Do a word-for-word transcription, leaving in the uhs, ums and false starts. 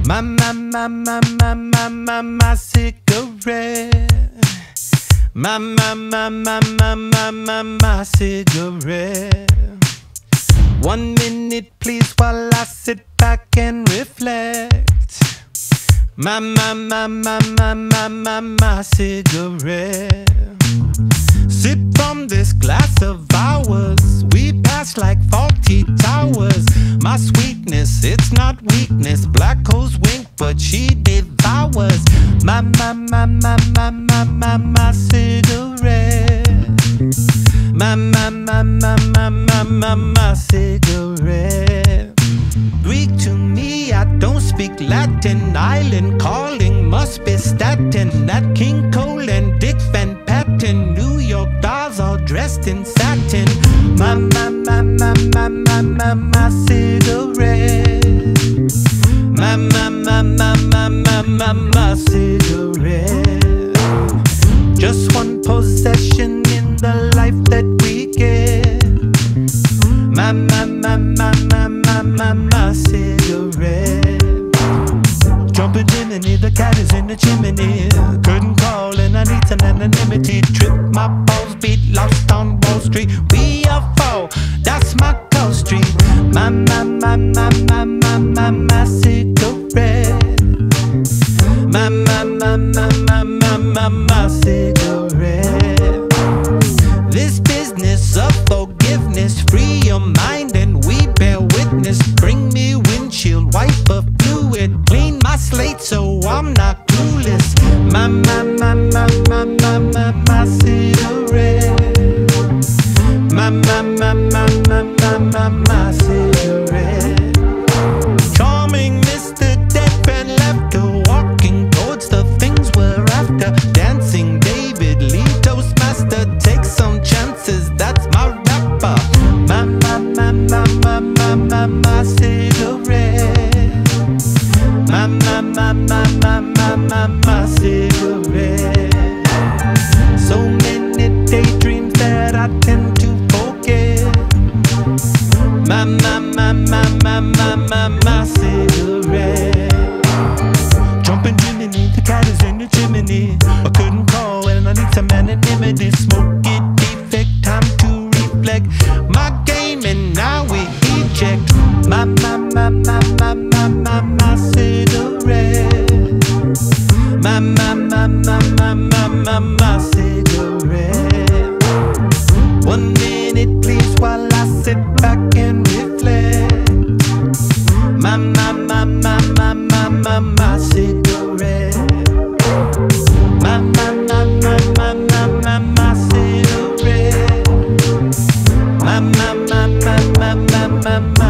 My, my, my, my, my, my, my, my cigarette. My, my, my, my, my, my, my, my cigarette. One minute please while I sit back and reflect. My, my, my, my, my, my, my, my cigarette. Sip from this glass of ours. We pass like faulty towers. My sweetness, it's not weakness. Black holes wink, but she devours. My, my, my, my, my, my, my, my cigarette. My, my, my, my, my, my, my, my cigarette. Greek to me, I don't speak Latin. Island calling, must be statin. Nat King Cole and Dick Van Patten. New York dolls all dressed in satin. My, my, my, my, my, my, my, my cigarette. My, my, my, my, my, my, my, my cigarette. Just one possession in the life that we get. My, my, my, my, my, my, my, my cigarette. Jumping chimney, the cat is in the chimney. Curtain call and I need some anonymity. Trip, my balls beat, lost on Wall Street. We are four, that's my call street. My, my, my, my, my, my, my, my cigarette. My, my, my, my, my, my, my, my cigarette. This business of forgiveness, free your mind and we bear witness. Bring me windshield wiper fluid, clean my slate so I'm not clueless. My, my, my, my, my, my, my, my cigarette. My, my, my, my, my, my, my, my cigarette. Charming Mister Deadpan left her, walking towards the things we're after. Dancing David Lee, Toastmaster, take some chances, that's my rapper. My, my, my, my, my, my, my, my cigarette. My, my, my, my, my, my, my, my cigarette. So many daydreams that I tend to forget. My, my, my, my, my, my, my, my cigarette. Jumping chimney, the cat is in the chimney. I couldn't call and I need some anonymity. Smoky defect, time to reflect. My game and now we eject. My, my, my, my, my, my, my, my cigarette. My, my, my, my, my, my, my, my cigarette. One minute please while I sit back and reflect. My, my, my, my, my, my, my, my cigarette. My, my, my, my, my, my, my, my cigarette. My, my, my, my, my, my, my, my